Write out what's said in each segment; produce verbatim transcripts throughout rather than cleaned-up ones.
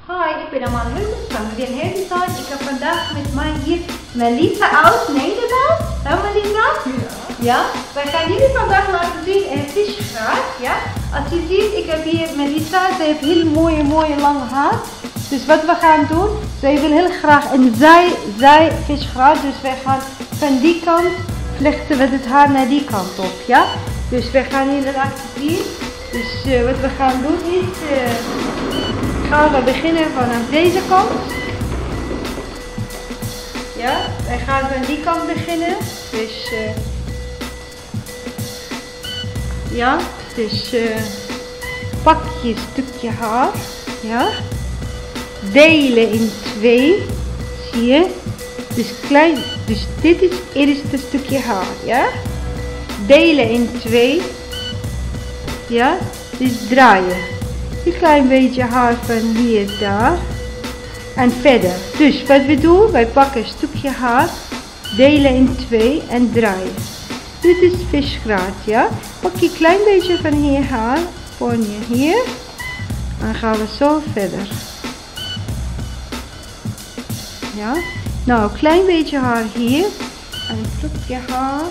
Hi, ik ben Amal Hermuz van Vivyan Hairstyles. Ik heb vandaag met mij hier Melissa uit Nederland. Hallo Melissa? Ja. Ja, wij gaan jullie vandaag laten zien een visgraat. Ja? Als je ziet, ik heb hier Melissa, ze heeft heel mooie, mooie lange haar. Dus wat we gaan doen, zij wil heel graag een zij, zij visgraat. Dus wij gaan van die kant vlechten we het haar naar die kant op. Ja? Dus wij gaan hier laten zien. Dus uh, wat we gaan doen is, uh, gaan we beginnen vanaf deze kant. Ja, wij gaan van die kant beginnen. Dus, uh, ja, dus uh, pak je een stukje haar, ja, delen in twee, zie je. Dus klein, dus dit is het eerste stukje haar, ja. Delen in twee. Ja, dus draaien. Een klein beetje haar van hier daar. En verder. Dus wat we doen, wij pakken een stukje haar, delen in twee en draaien. Dit is visgraat, ja. Pak je een klein beetje van hier haar, voor je hier. En gaan we zo verder. Ja. Nou, een klein beetje haar hier. En een stukje haar.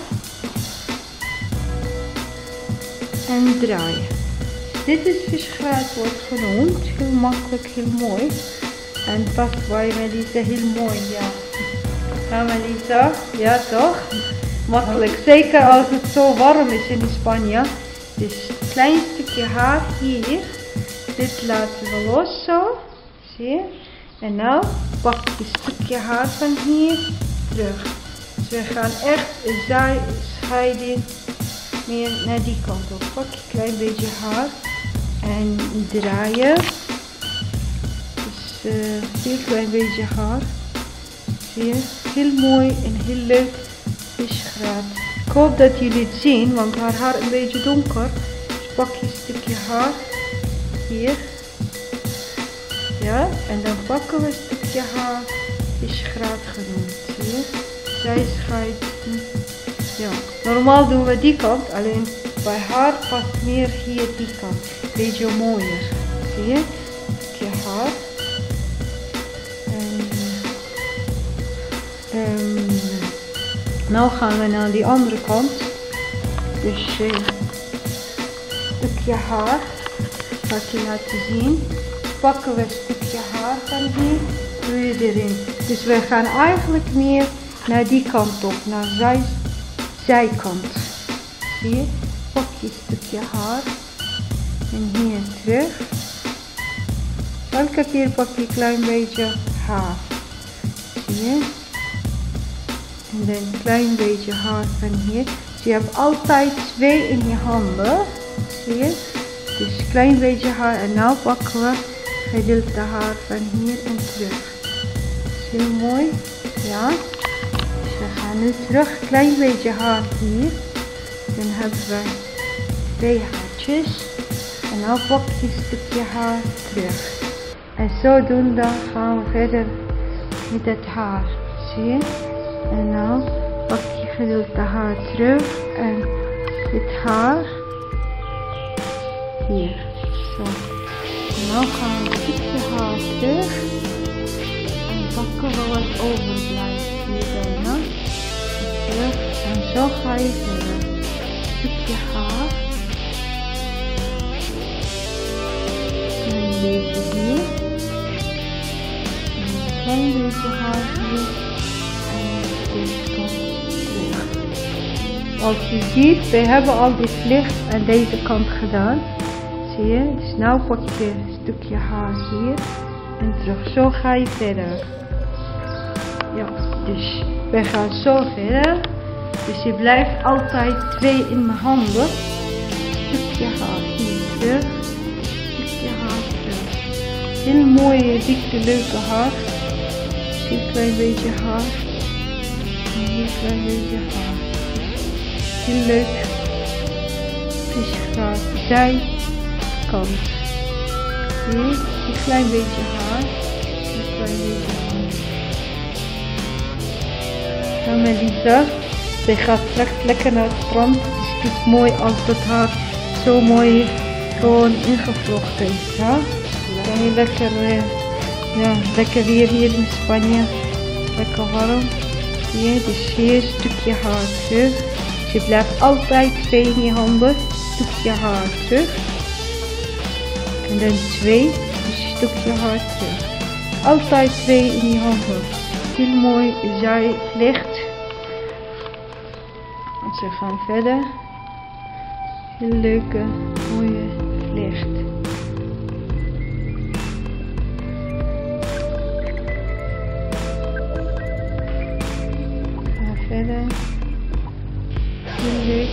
En draaien. Dit is visgraat wordt genoemd. Heel makkelijk, heel mooi. En past bij Melissa heel mooi, ja. Ja Melissa, ja toch? Makkelijk, zeker als het zo warm is in Spanje. Dus een klein stukje haar hier. Dit laten we los zo. Zie je? En nou pak je een stukje haar van hier terug. Dus we gaan echt een zij scheiding meer naar die kant op. Pak je een klein beetje haar en draaien. Dus uh, heel klein beetje haar. Zie je? Heel mooi en heel leuk visgraat. Ik hoop dat jullie het zien, want haar haar is een beetje donker. Dus pak je een stukje haar hier. Ja, en dan pakken we een stukje haar visgraat genoemd. Zie je? Zij scheidt. Ja, normaal doen we die kant, alleen bij haar past meer hier die kant. Beetje mooier. Zie je? Een stukje haar. En um, nou gaan we naar die andere kant. Dus uh, een stukje haar. Ga ik je laten zien. Pakken we een stukje haar van hier. Doe je erin. Dus we gaan eigenlijk meer naar die kant op. Naar zij. Zijkant. Zie je? Pak je een stukje haar en hier terug. Elke keer pak je een klein beetje haar. Zie je? En dan een klein beetje haar van hier. Dus je hebt altijd twee in je handen. Zie je? Dus een klein beetje haar en nu pakken we gedeelte haar van hier en terug. Is heel mooi. Ja. We gaan nu terug, een klein beetje haar hier. Dan hebben we twee haartjes. En nu pak je een stukje haar terug. En zodoende gaan we verder met het haar. Zie je? En nu pak je gedeelte haar terug. En dit haar hier. Zo. En nu gaan we een stukje haar terug. En pakken we wat overblijft. Bijna. Terug en zo ga je verder. Een stukje haar. Een beetje hier. En een klein beetje haar hier. En deze kant terug. Als je ziet, we hebben al dit licht aan deze kant gedaan. Zie je? Dus nu pak je een stukje haar hier. En terug. Zo ga je verder. Ja, dus wij gaan zo verder. Dus je blijft altijd twee in mijn handen. Een stukje haar hier terug. Een stukje haar terug. Heel mooie, dikke, leuke haar. Zie een klein beetje haar. En hier een klein beetje haar. Heel leuk. Visgraat. Zijkant. Zie je? Een klein beetje haar. Een klein beetje haar. Ja, Melissa, zij gaat straks lekker naar het strand. Dus het is mooi als het haar zo mooi gewoon ingevlochten is. Ja? Dan kan je lekker uh, Ja, lekker weer hier in Spanje. Lekker warm. Zie je, dus hier een stukje haar terug. Dus je blijft altijd twee in je handen. Stukje haar terug. En dan twee. Dus een stukje haar terug. Altijd twee in je handen. Heel mooi zijvlecht. En ze gaan verder. Heel leuke, mooie vlecht. Ga verder. Heel leuk.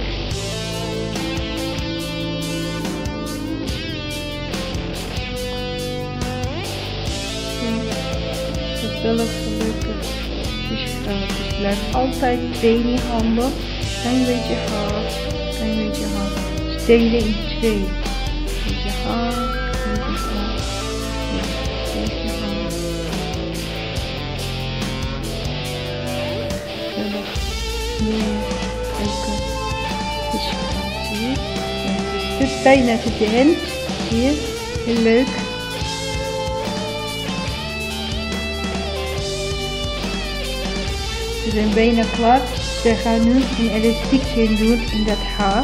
Dat is wel een leuke visgraat. Dus blijf altijd twee in je handen. Klein beetje haar, klein beetje haar. Dus delen in twee. Beetje haar, klein beetje haar. Ja, beetje haar. Geweldig. Mooie, leuke visgraat, zie je? Ja, het is bijna tot de hand, zie je? Heel leuk. We zijn bijna klaar. We gaan nu een elastiekje doen in dat haar.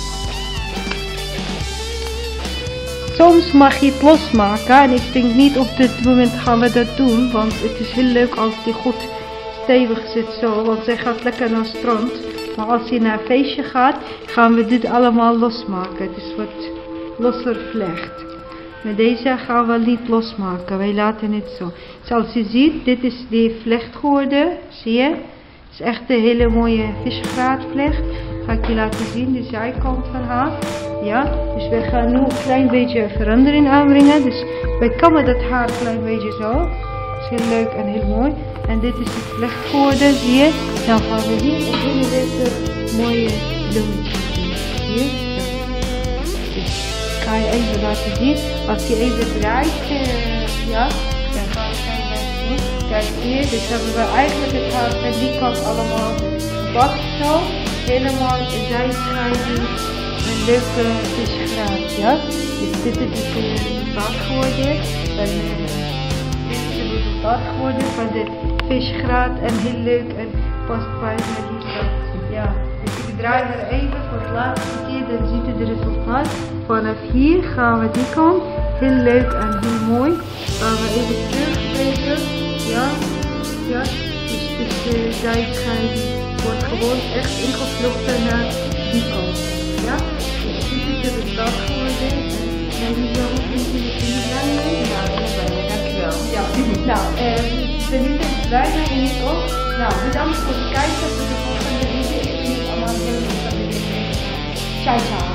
Soms mag je het losmaken en ik denk niet op dit moment gaan we dat doen, want het is heel leuk als die goed stevig zit zo, want zij gaat lekker naar het strand. Maar als je naar een feestje gaat, gaan we dit allemaal losmaken. Het is wat losser vlecht. Met deze gaan we niet losmaken, wij laten het zo. Zoals je ziet, dit is die vlecht geworden, zie je? Het is echt een hele mooie visgraatvlecht. Ga ik je laten zien, de zijkant van haar. Ja, dus we gaan nu een klein beetje verandering aanbrengen. Dus wij kammen dat haar een klein beetje zo. Dat is heel leuk en heel mooi. En dit is het vlecht geworden, zie je? Dan gaan we hier een hele leuke mooie bloemetje doen. Zie je? Dus ik ga je even laten zien. Als je even draait, uh, ja, dan gaan we kijken. Kijk hier, dus hebben we eigenlijk het haar van die kant allemaal gepakt zo. Helemaal in zijscheiding. Een leuke visgraat, ja. Dus dit is het resultaat geworden. En, uh, dit is het resultaat geworden van de visgraat. En heel leuk en past bij met die kant. Ja, dus ik draai er even voor het laatste keer. Dan ziet u het resultaat. Vanaf hier gaan we die kant. Heel leuk en heel mooi. Gaan we even teruggeven. Ja, ja, dus dit is de zijscheiding. Wordt gewoon echt ingevlochten naar die kant. Ja, dus dit is de resultaat geworden. En jullie zo vind je het niet blij mee? Ja, ik ben blij mee, dankjewel. Ja, nou, eh, ik ben niet echt blij mee en ik ook. Nou, bedankt voor het kijken. Tot de volgende video. Ik ben Amal Hermuz. Ciao, ciao.